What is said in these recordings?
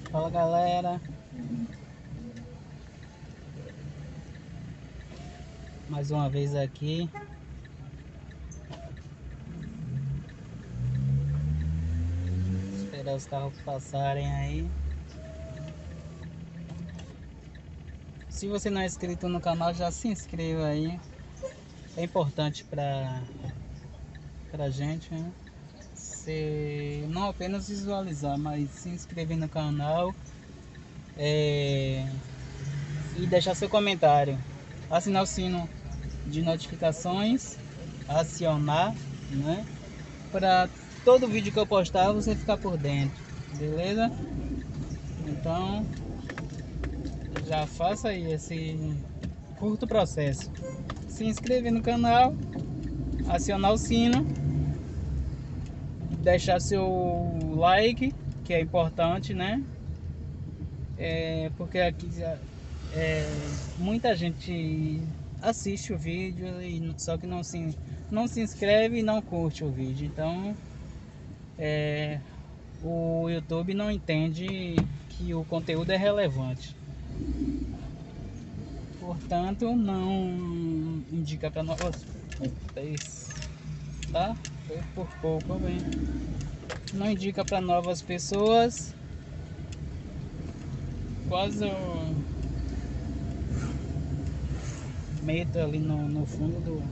Fala galera, mais uma vez aqui. Esperar os carros passarem aí. Se você não é inscrito no canal, já se inscreva aí. É importante pra gente, né? Não apenas visualizar, mas se inscrever no canal e deixar seu comentário. Assinar o sino de notificações, acionar, né? Para todo vídeo que eu postar você ficar por dentro, beleza? Então já faça aí esse curto processo: se inscrever no canal, acionar o sino, deixar seu like, que é importante, né? Porque aqui muita gente assiste o vídeo e só que não se inscreve e não curte o vídeo. Então o YouTube não entende que o conteúdo é relevante, portanto não indica para nós. Tá? Foi por pouco, bem. Não indica para novas pessoas. Quase eu meto ali no fundo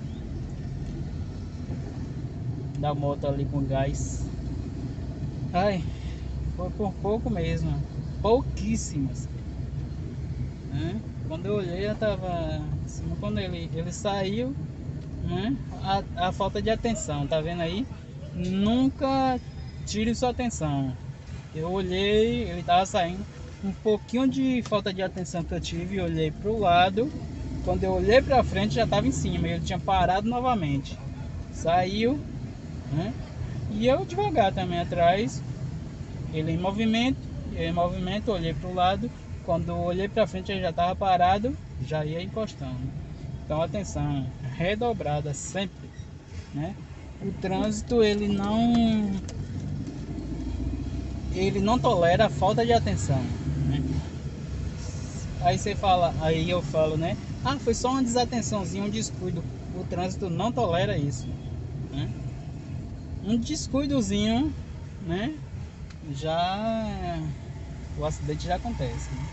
da moto ali com gás. Ai, foi por pouco mesmo, pouquíssimas, né? Quando eu olhei já tava assim, quando ele saiu, né? A falta de atenção, tá vendo aí? Nunca tire sua atenção. Eu olhei, ele tava saindo, um pouquinho de falta de atenção que eu tive, olhei pro lado. Quando eu olhei pra frente já tava em cima, ele tinha parado novamente, saiu, né? E eu devagar também atrás, ele em movimento, olhei pro lado. Quando eu olhei pra frente ele já tava parado, já ia encostando. Então atenção redobrada sempre, né? O trânsito ele não tolera a falta de atenção, né? Aí eu falo, né? Ah, foi só uma desatençãozinha, um descuido. O trânsito não tolera isso, né? Um descuidozinho, né? Já o acidente já acontece, né?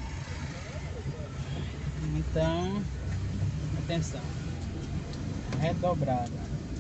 Então, atenção redobrada.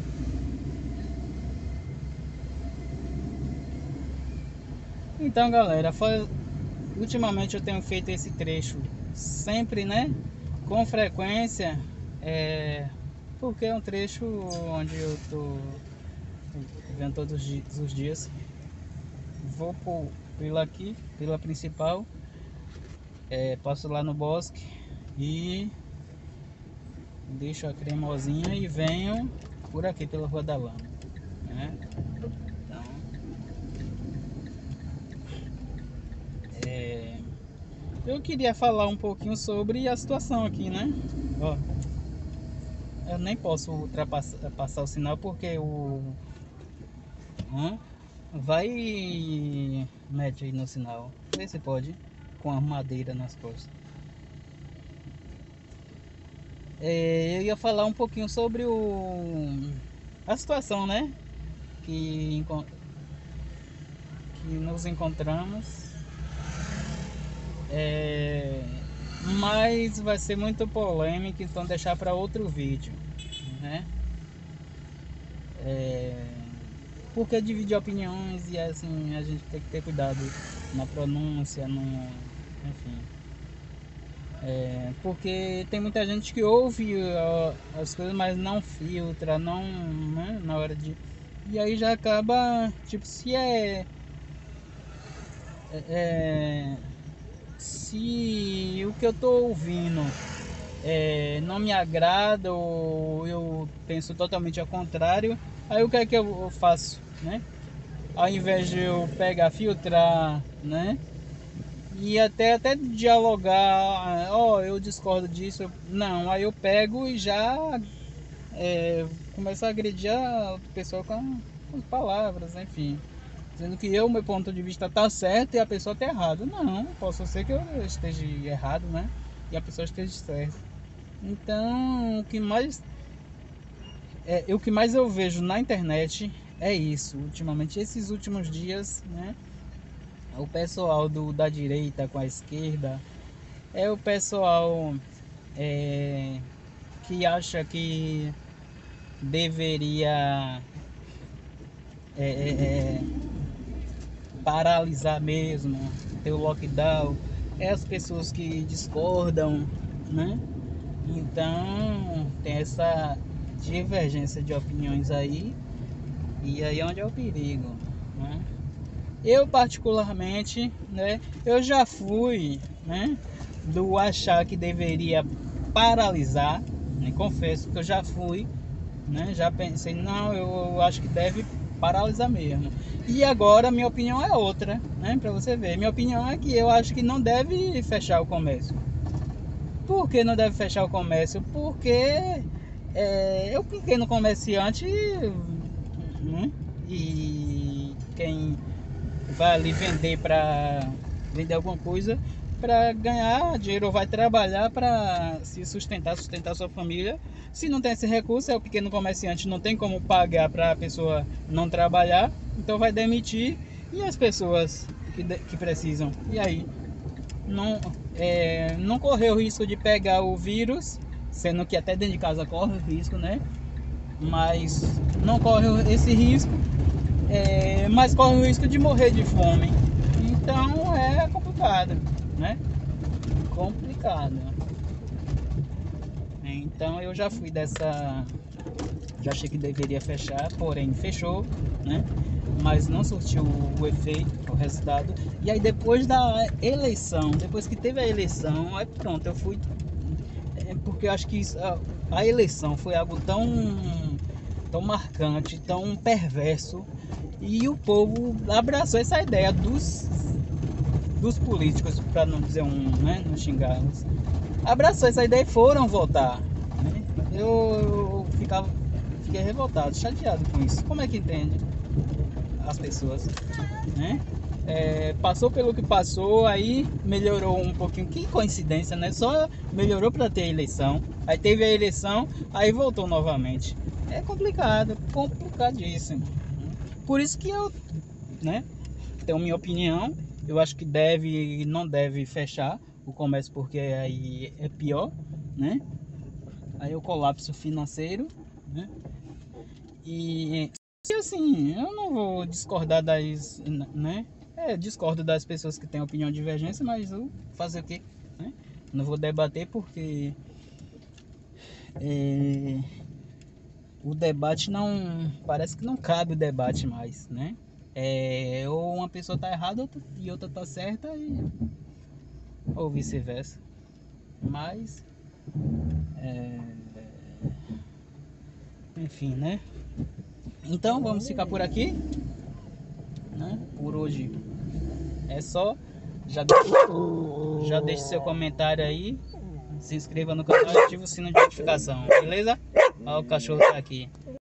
Então, galera, ultimamente eu tenho feito esse trecho sempre, né? Com frequência, porque é um trecho onde eu tô vendo todos os dias. Vou pela principal, passo lá no bosque e deixo a cremosinha e venho por aqui pela Rua da Lama, né? Então, eu queria falar um pouquinho sobre a situação aqui, né? Ó, eu nem posso passar o sinal porque vai, mete aí no sinal, vê se pode, com a madeira nas costas. Eu ia falar um pouquinho sobre a situação, né? Que nos encontramos. Mas vai ser muito polêmico, então deixar para outro vídeo, né? Porque dividir opiniões e assim a gente tem que ter cuidado na pronúncia, enfim. Porque tem muita gente que ouve as coisas, mas não filtra, não, né, na hora de. E aí já acaba, tipo, se o que eu tô ouvindo não me agrada ou eu penso totalmente ao contrário, aí o que é que eu faço, né? Ao invés de eu pegar, filtrar, né? E até dialogar, eu discordo disso, não, aí eu pego e já começo a agredir a pessoa com as palavras, enfim. dizendo que meu ponto de vista tá certo e a pessoa tá errada. Não, posso ser que eu esteja errado, né? E a pessoa esteja certa. Então, o que mais eu vejo na internet é isso. Ultimamente, esses últimos dias, né? O pessoal da direita com a esquerda, é o pessoal que acha que deveria paralisar mesmo, ter o lockdown, é as pessoas que discordam, né? Então tem essa divergência de opiniões aí, e aí é onde é o perigo, né? Eu particularmente, né, eu já fui, né, do achar que deveria paralisar, né, confesso que eu já fui, né, já pensei, não, eu acho que deve paralisar mesmo. E agora minha opinião é outra, né, para você ver. Minha opinião é que eu acho que não deve fechar o comércio. Por que não deve fechar o comércio? Porque eu pequeno comerciante, né, e quem vai ali vender para vender alguma coisa para ganhar dinheiro, ou vai trabalhar para se sustentar sua família. Se não tem esse recurso, é o pequeno comerciante, não tem como pagar para a pessoa não trabalhar, então vai demitir, e as pessoas que precisam, e aí não correr o risco de pegar o vírus, sendo que até dentro de casa corre o risco, né? Mas não corre esse risco, mas corre o risco de morrer de fome. Então é complicado, né? Complicado. Então eu já fui já achei que deveria fechar, porém fechou, né? Mas não surtiu o efeito, o resultado. E aí depois da eleição, depois que teve a eleição, aí pronto, eu fui, porque eu acho que a eleição foi algo tão marcante, tão perverso, e o povo abraçou essa ideia dos políticos, para não dizer né, não xingá-los, abraçou essa ideia e foram votar, né? Eu fiquei revoltado, chateado com isso. Como é que entende as pessoas, né? Passou pelo que passou, aí melhorou um pouquinho, que coincidência, né? Só melhorou para ter a eleição, aí teve a eleição, aí voltou novamente. É complicado, complicadíssimo. Por isso que eu, né, tenho minha opinião. Eu acho que não deve fechar o comércio, porque aí é pior, né? Aí é o colapso financeiro, né? E assim, eu não vou discordar né? Discordo das pessoas que têm opinião divergente, mas eu fazer o quê, né? Não vou debater porque o debate parece que não cabe o debate mais, né? Ou uma pessoa tá errada e outra tá certa, ou vice-versa. Mas enfim, né? Então vamos ficar por aqui, né? Por hoje é só. Já deixe seu comentário aí, se inscreva no canal e ative o sino de notificação, beleza? Olha o cachorro tá aqui.